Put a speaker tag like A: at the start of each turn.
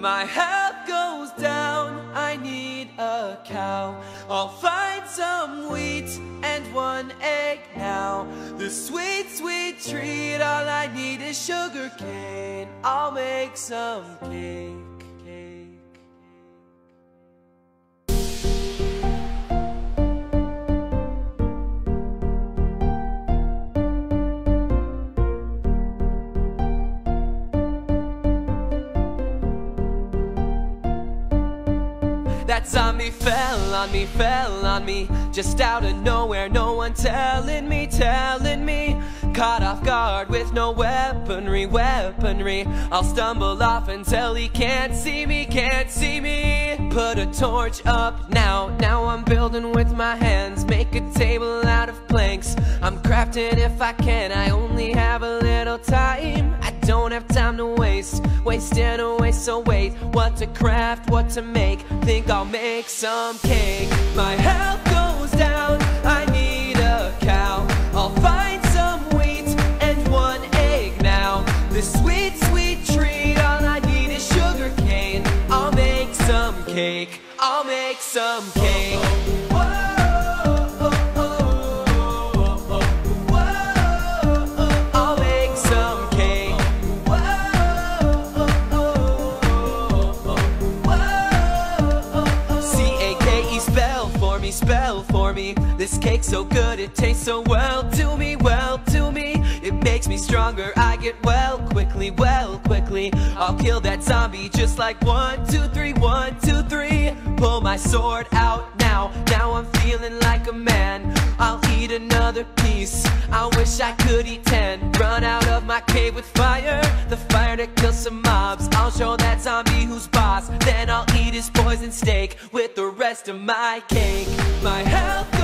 A: my health goes down, I need a cow. I'll find some wheat and 1 egg now. The sweet, sweet treat, all I need is sugar cane. I'll make some cake. That zombie fell on me, just out of nowhere, no one telling me. Caught off guard with no weaponry. I'll stumble off until he can't see me. Put a torch up now I'm building with my hands. Make a table out of planks, I'm crafting if I can. I only have a little time, I don't have time to wasting away. So wait, what to craft, what to make? Think I'll make some cake. My health goes down, I need a cow. I'll find some wheat and 1 egg now. This sweet, sweet treat, all I need is sugar cane. I'll make some cake, I'll make some cake. Spell for me, this cake's so good, it tastes so well to me. It makes me stronger, I get well quickly. I'll kill that zombie just like 1, 2, 3, 1, 2, 3. Pull my sword out now I'm feeling like a man. I'll eat another piece, I wish I could eat 10. Run out of my cave with fire, the fire to kill some mobs. I'll show that zombie who's boss, then I'll eat his poison steak with the rest of my cake. My health